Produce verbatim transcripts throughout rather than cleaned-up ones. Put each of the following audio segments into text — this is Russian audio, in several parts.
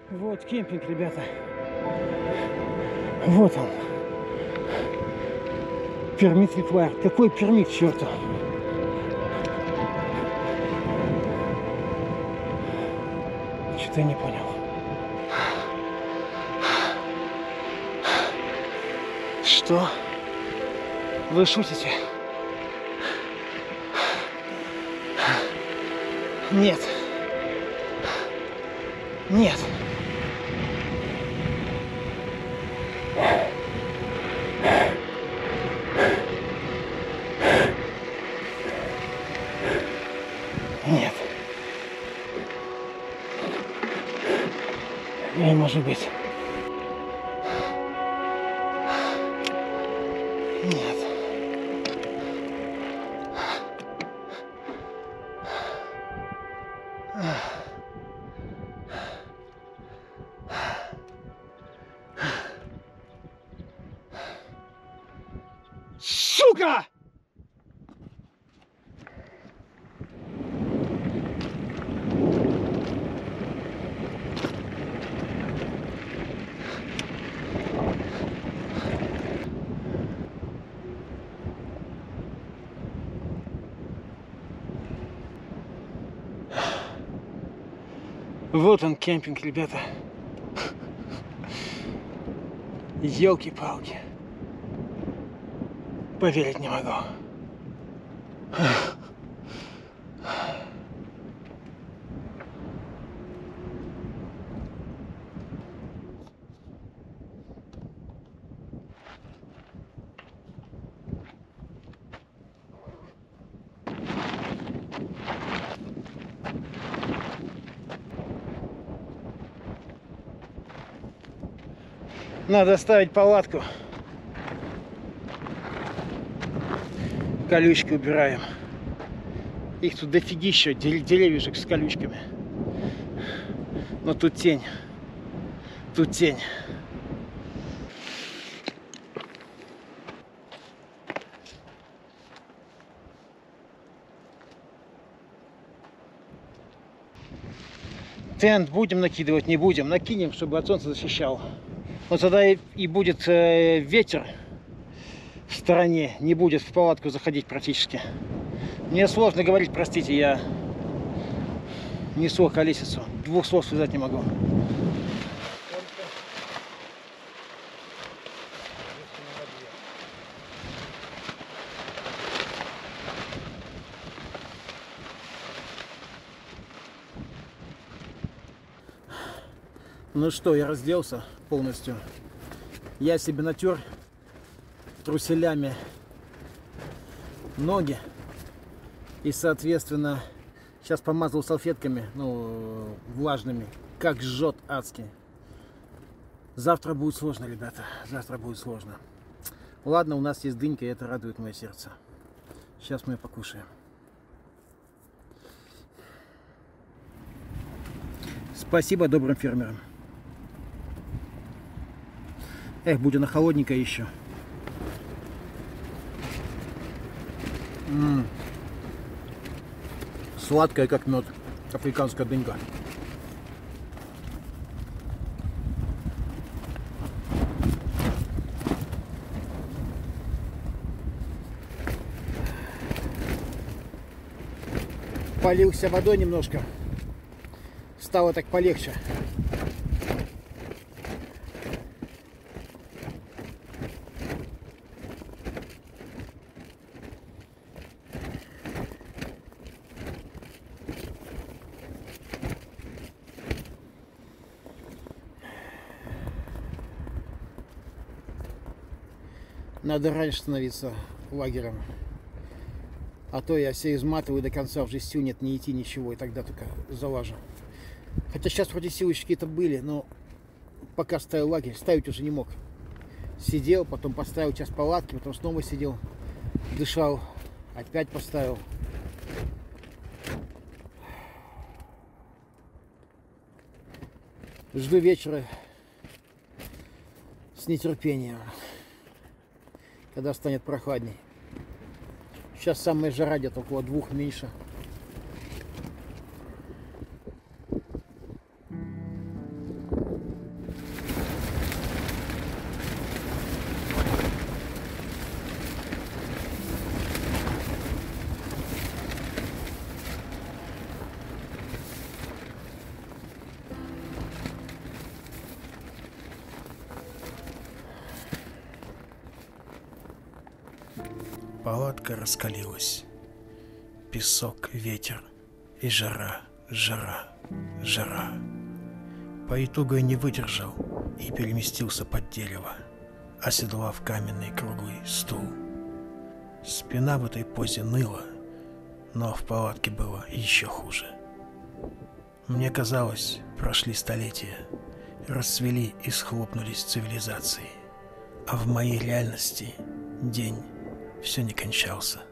Вот кемпинг, ребята. Вот он. Пермит required. Какой пермит, черта? Что-то я не понял. Что? Вы шутите? Нет. Нет. Нет. Не может быть. Нет. Сука! Вот он кемпинг, ребята. Елки-палки. Поверить не могу. Надо ставить палатку. Колючки убираем. Их тут дофигища, деревьев с колючками. Но тут тень. Тут тень. Тент будем накидывать, не будем. Накинем, чтобы от солнца защищал. Но тогда и, и будет э, ветер в стороне, не будет в палатку заходить практически. Мне сложно говорить, простите, я несу колесицу. Двух слов связать не могу. Ну что, я разделся полностью. Я себе натер труселями ноги. И, соответственно, сейчас помазал салфетками, ну, влажными. Как жжет адски. Завтра будет сложно, ребята. Завтра будет сложно. Ладно, у нас есть дынька, и это радует мое сердце. Сейчас мы ее покушаем. Спасибо добрым фермерам. Эх, будет она холодненькая еще. М-м. Сладкая, как мед. Африканская дынька. Полился водой немножко. Стало так полегче. Надо раньше становиться лагерем. А то я все изматываю до конца, уже сил нет не идти, ничего, и тогда только залажу. Хотя сейчас вроде силы какие-то были, но пока ставил лагерь, ставить уже не мог. Сидел, потом поставил час палатки, потом снова сидел, дышал, опять поставил. Жду вечера с нетерпением, когда станет прохладней. Сейчас самая жара, где-то около двух, меньше. Палатка раскалилась. Песок, ветер и жара, жара, жара. По итогу я не выдержал и переместился под дерево, оседлав каменный круглый стул. Спина в этой позе ныла, но в палатке было еще хуже. Мне казалось, прошли столетия, расцвели и схлопнулись цивилизации, а в моей реальности день все не кончался.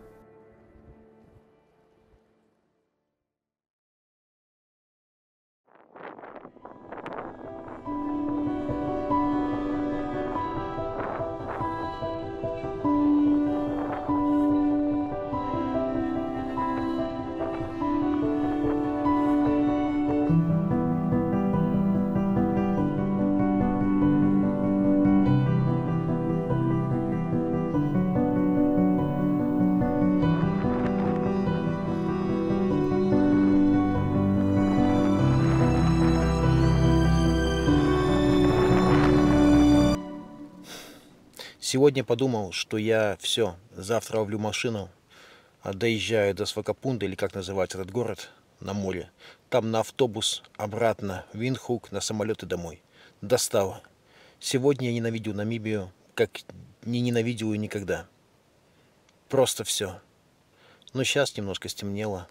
Сегодня подумал, что я все, завтра ловлю машину, доезжаю до Свакопунда, или как называется этот город, на море. Там на автобус, обратно в Виндхук, на самолет и домой. Достало. Сегодня я ненавидел Намибию, как не ненавидел ее никогда. Просто все. Но сейчас немножко стемнело.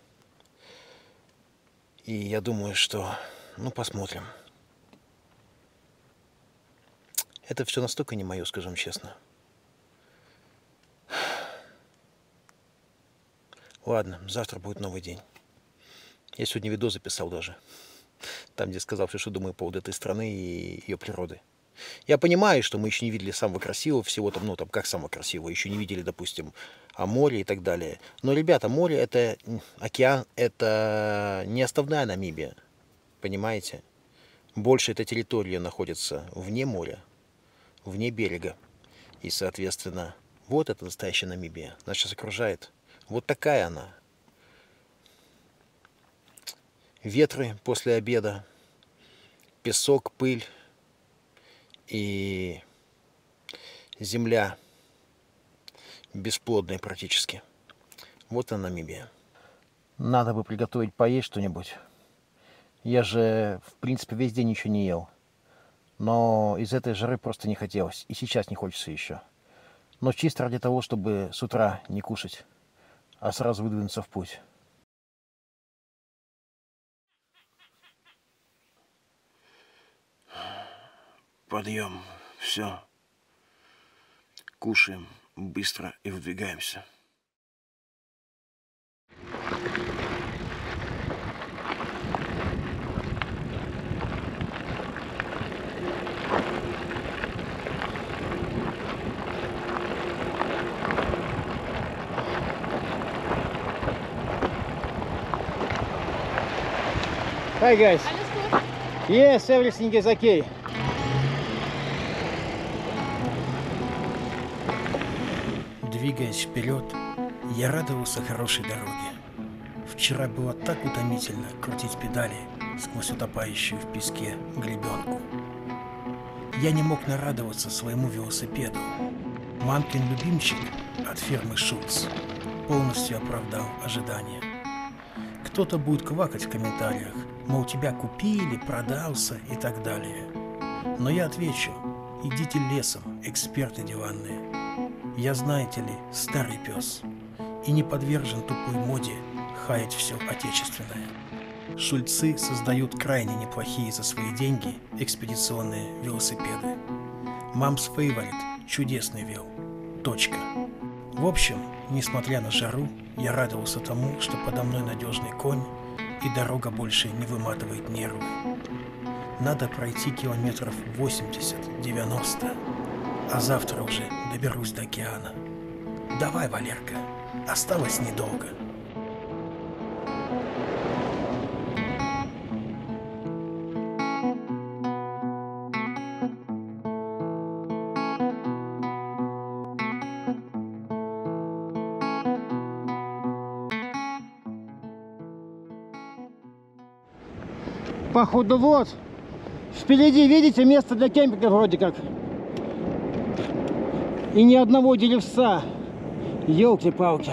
И я думаю, что... Ну, посмотрим. Это все настолько не мое, скажем честно. Ладно, завтра будет новый день. Я сегодня видео записал даже. Там, где сказал, что думаю по поводу этой страны и ее природы. Я понимаю, что мы еще не видели самого красивого всего там, ну там как самого красивого, еще не видели, допустим, а море и так далее. Но, ребята, море это океан, это не основная Намибия. Понимаете? Больше эта территория находится вне моря, вне берега. И, соответственно, вот это настоящая Намибия. Нас сейчас окружает. Вот такая она. Ветры после обеда, песок, пыль и земля бесплодная практически. Вот она, Намибия. Надо бы приготовить поесть что-нибудь. Я же, в принципе, весь день ничего не ел. Но из этой жары просто не хотелось. И сейчас не хочется еще. Но чисто ради того, чтобы с утра не кушать, а сразу выдвинуться в путь. Подъем. Все. Кушаем быстро и выдвигаемся. Hi guys. Yes, everything is okay. Двигаясь вперед, я радовался хорошей дороге. Вчера было так утомительно крутить педали сквозь утопающую в песке гребенку. Я не мог нарадоваться своему велосипеду. Мамкин любимчик от фирмы Шульц полностью оправдал ожидания. Кто-то будет квакать в комментариях, мол, тебя купили, продался и так далее. Но я отвечу: идите лесом, эксперты диванные. Я, знаете ли, старый пес и не подвержен тупой моде хаять все отечественное. Шульцы создают крайне неплохие за свои деньги экспедиционные велосипеды. Мамс Фейворит чудесный вел. Точка. В общем, несмотря на жару, я радовался тому, что подо мной надежный конь и дорога больше не выматывает нервы. Надо пройти километров восемьдесят-девяносто, а завтра уже доберусь до океана. Давай, Валерка, осталось недолго. Походу вот. Впереди, видите, место для кемпинга вроде как. И ни одного деревца. Ёлки-палки.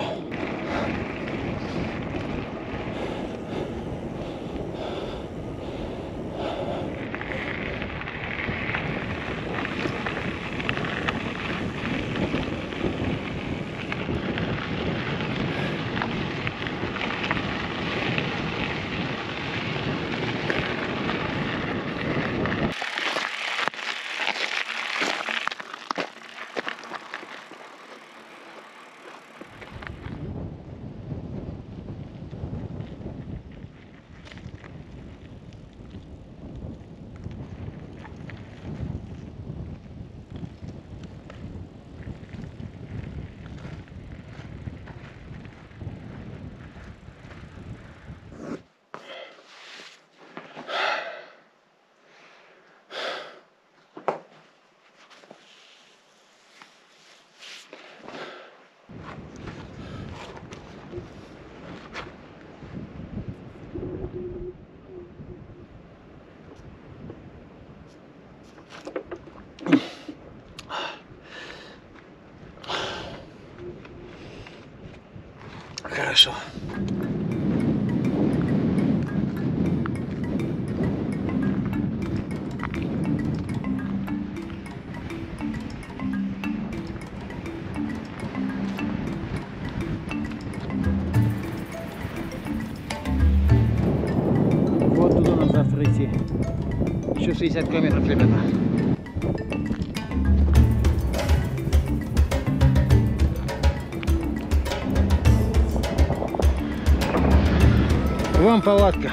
Хорошо. Вот туда нам завтра идти. Еще шестьдесят километров, ребята. Вам палатка.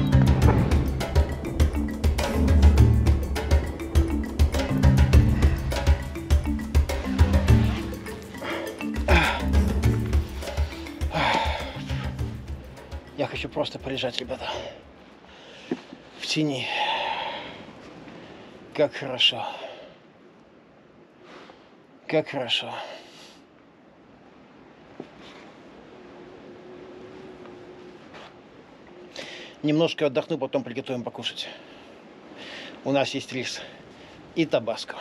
Я хочу просто полежать, ребята, в тени. Как хорошо. Как хорошо. Немножко отдохну, потом приготовим покушать. У нас есть рис и табаско.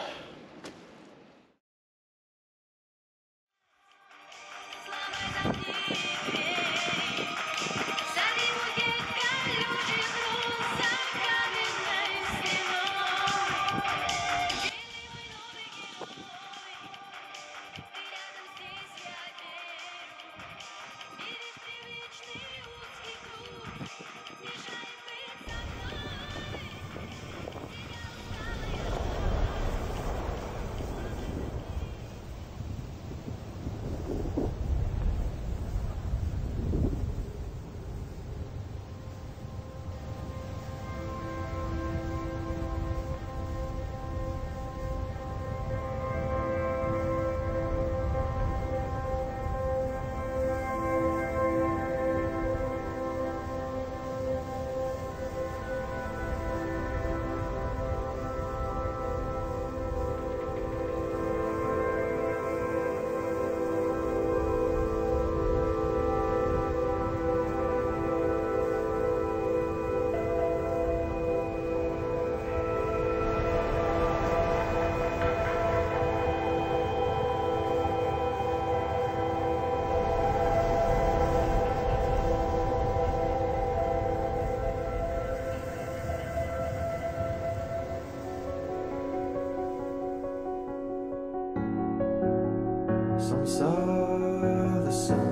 Some saw the sun,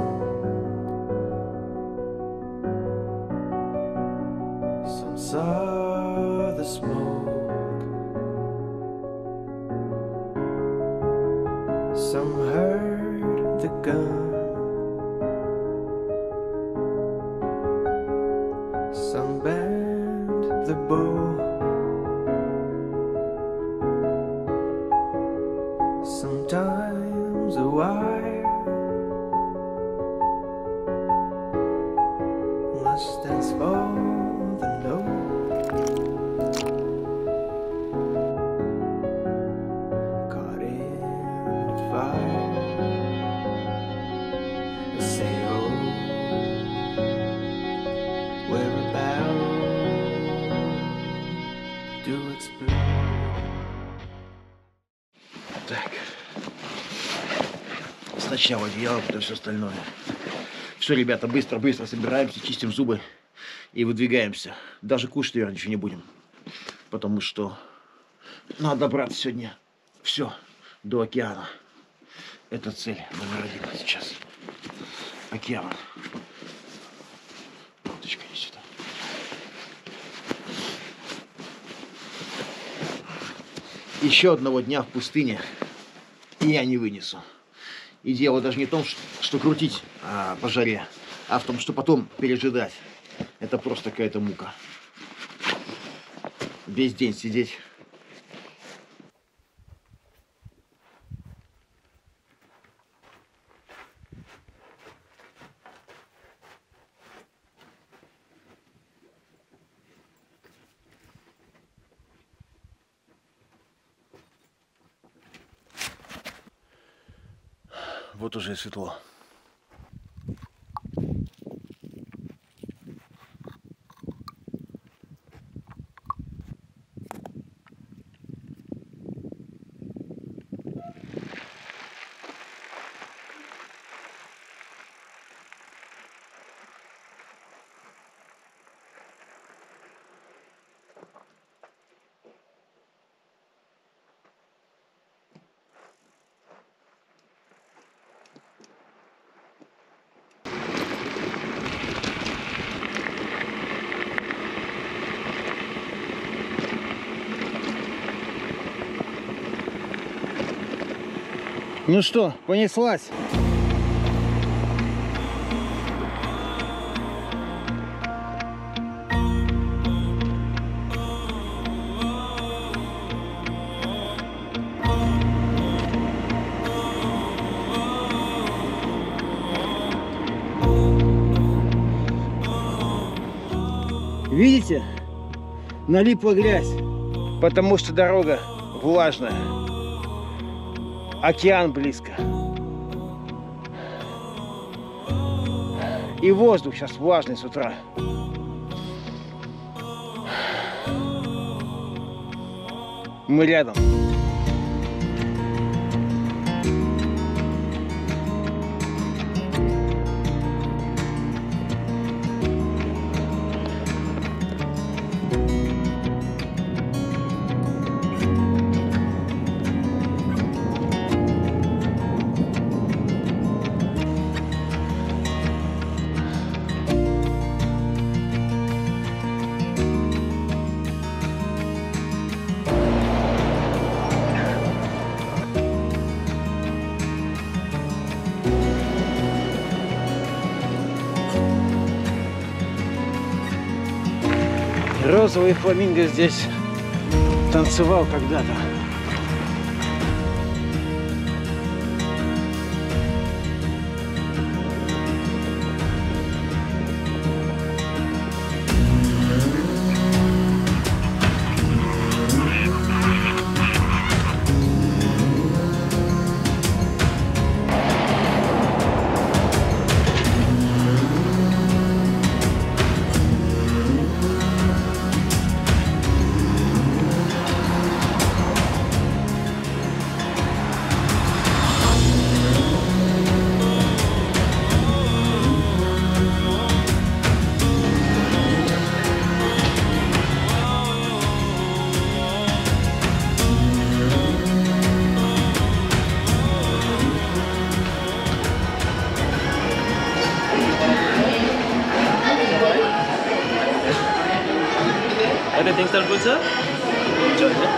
some saw the smoke, some heard the gun, some bent the bow, sometimes a wire must stands for the no. Caught in the fire, I say oh, we're about to explode. Так. Сначала одеяло, потом все остальное. Все, ребята, быстро-быстро собираемся, чистим зубы и выдвигаемся. Даже кушать, наверное, ничего не будем. Потому что надо добраться сегодня все до океана. Это цель номер один сейчас. Океан. Уточка есть сюда. Еще одного дня в пустыне и я не вынесу. И дело даже не в том, что крутить а, по жаре, а в том, что потом пережидать. Это просто какая-то мука. Весь день сидеть. Вот уже светло. Ну что, понеслась? Видите? Налипла грязь, потому что дорога влажная. Океан близко. И воздух сейчас влажный с утра. Мы рядом. Розовый фламинго здесь танцевал когда-то. Everything's done good, sir? Enjoy it.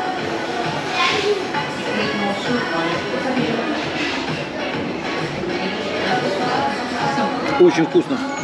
Очень вкусно.